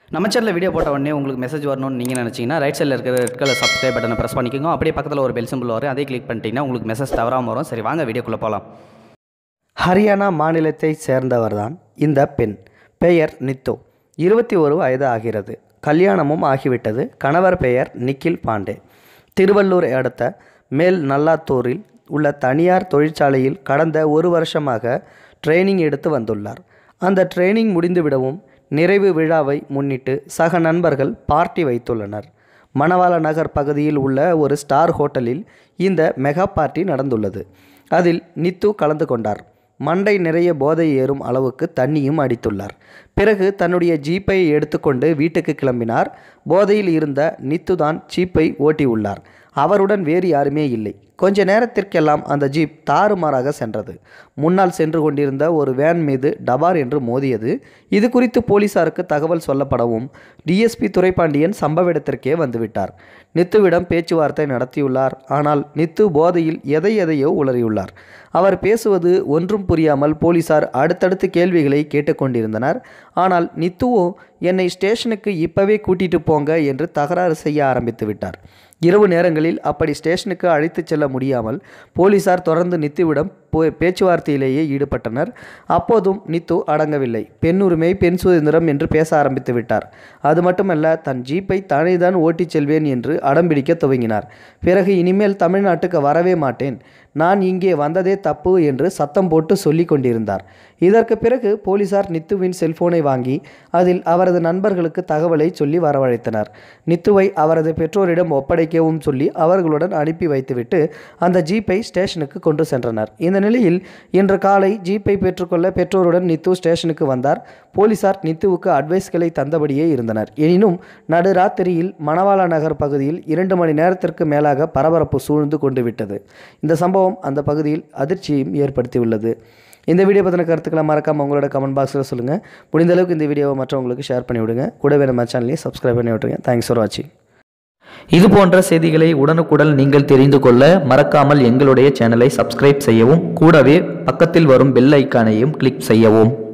நம்ம சேனலில் வீடியோ போட்ட உடனே உங்களுக்கு மெசேஜ் வரணும்னு நீங்கள் நினச்சிங்கன்னா ரைட் சைடில் இருக்கிற ரெட் கலர் சப்ஸ்கிரைப் பட்டனை ப்ரெஸ் பண்ணிக்கோங்க. அப்படியே பக்கத்தில் ஒரு பெல் சிம்பிள் வரும், அதே கிளிக் பண்ணிட்டீங்கன்னா உங்களுக்கு மெசேஜ் தவறாமல் வரும். சரி வாங்க வீடியோக்குள்ளே போகலாம். ஹரியானா மாநிலத்தை சேர்ந்தவர்தான் இந்த பெண். பெயர் நித்து. 21 வயது ஆகிறது. கல்யாணமும் ஆகிவிட்டது. கணவர் பெயர் நிக்கில் பாண்டே. திருவள்ளூர் அடுத்த மேல் நல்லாத்தூரில் உள்ள தனியார் தொழிற்சாலையில் கடந்த 1 வருஷமாக ட்ரைனிங் எடுத்து வந்துள்ளார். அந்த ட்ரைனிங் முடிந்துவிடவும் நிறைவு விழாவை முன்னிட்டு சக நண்பர்கள் பார்ட்டி வைத்துள்ளனர். மணவாள நகர் பகுதியில் உள்ள ஒரு ஸ்டார் ஹோட்டலில் இந்த மெகா பார்ட்டி நடந்துள்ளது. அதில் நித்து கலந்து கொண்டார். மண்டை நிறைய போதை ஏறும் அளவுக்கு தண்ணியும் அடித்துள்ளார். பிறகு தன்னுடைய ஜீப்பை எடுத்துக்கொண்டு வீட்டுக்கு கிளம்பினார். போதையில் இருந்த நித்து தான் ஜீப்பை ஓட்டியுள்ளார். அவருடன் வேறு யாருமே இல்லை. கொஞ்ச நேரத்திற்கெல்லாம் அந்த ஜீப் தாறுமாறாக சென்றது. முன்னால் சென்று கொண்டிருந்த ஒரு வேன் மீது டபார் என்று மோதியது. இது குறித்து போலீசாருக்கு தகவல் சொல்லப்படவும் டிஎஸ்பி துரைப்பாண்டியன் சம்பவ இடத்திற்கே வந்துவிட்டார். நித்துவிடம் பேச்சுவார்த்தை நடத்தியுள்ளார். ஆனால் நித்து போதையில் எதையோ உளறியுள்ளார். அவர் பேசுவது ஒன்றும் புரியாமல் போலீசார் அடுத்தடுத்து கேள்விகளை கேட்டுக்கொண்டிருந்தனர். ஆனால் நித்துவோ என்னை ஸ்டேஷனுக்கு இப்பவே கூட்டிட்டு போங்க என்று தகராறு செய்ய ஆரம்பித்து விட்டார். இரவு நேரங்களில் அப்படி ஸ்டேஷனுக்கு அழைத்து செல்ல முடியாமல் போலீசார் தொடர்ந்து நித்துவிடம் பேச்சுவார்த்தையிலேயே ஈடுபட்டனர். அப்போதும் நித்து அடங்கவில்லை. பெண் உரிமை, பெண் சுதந்திரம் என்று பேச ஆரம்பித்து விட்டார். அது மட்டுமல்ல, தன் ஜீப்பை தானேதான் ஓட்டிச் செல்வேன் என்று அடம்பிடிக்க துவங்கினார். பிறகு இனிமேல் தமிழ்நாட்டுக்கு வரவே மாட்டேன், நான் இங்கே வந்ததே தப்பு என்று சத்தம் போட்டு சொல்லி கொண்டிருந்தார். இதற்கு பிறகு போலீசார் நித்துவின் செல்போனை வாங்கி அதில் அவரது நண்பர்களுக்கு தகவலை சொல்லி வரவழைத்தனர். நித்துவை அவரது பெற்றோரிடம் ஒப்படைக்கவும் சொல்லி அவர்களுடன் அனுப்பி வைத்துவிட்டு அந்த ஜீப்பை ஸ்டேஷனுக்கு கொண்டு சென்றனர். இந்த நிலையில் இன்று காலை ஜீப்பை பெற்றுக்கொள்ள பெற்றோருடன் நித்து ஸ்டேஷனுக்கு வந்தார். போலீசார் நித்துவுக்கு அட்வைஸ்களை தந்தபடியே இருந்தனர். எனினும் நடுராத்திரியில் மணவாள நகர் பகுதியில் 2 மணி நேரத்திற்கு மேலாக பரபரப்பு சூழ்ந்து கொண்டு விட்டது. இந்த சம்பவம் அந்த பகுதியில் அதிர்ச்சியையும் ஏற்படுத்தியுள்ளது. இந்த வீடியோ பற்றின கருத்துக்களை மறக்காமல் உங்களோட கமெண்ட் பாக்ஸில் சொல்லுங்கள். முடிந்த அளவுக்கு இந்த வீடியோவை மற்றவங்களுக்கு ஷேர் பண்ணி விடுங்க. கூடவே நம்ம சேனலையும் சப்ஸ்கிரைப் பண்ணி விட்டுருங்க. தேங்க்ஸ் ஃபார் வாட்சிங். இது போன்ற செய்திகளை உடனுக்குடன் நீங்கள் தெரிந்து கொள்ள மறக்காமல் எங்களுடைய சேனலை சப்ஸ்கிரைப் செய்யவும், கூடவே பக்கத்தில் வரும் பெல் ஐக்கானையும் கிளிக் செய்யவும்.